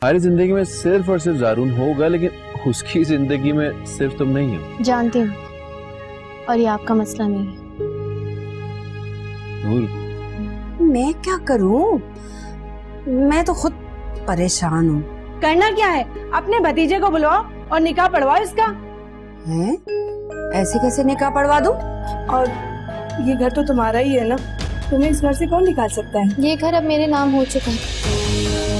हमारी जिंदगी में सिर्फ और सिर्फ जारून होगा, लेकिन उसकी जिंदगी में सिर्फ तुम नहीं हो। जानती हूँ, और ये आपका मसला नहीं है। मैं क्या करूँ, मैं तो खुद परेशान हूँ। करना क्या है, अपने भतीजे को बुलवाओ और निकाह पढ़वाओ इसका। हैं? ऐसे कैसे निकाह पढ़वा दूँ? और ये घर तो तुम्हारा ही है ना, तुम्हें इस घर से कौन निकाल सकता है? ये घर अब मेरे नाम हो चुका है।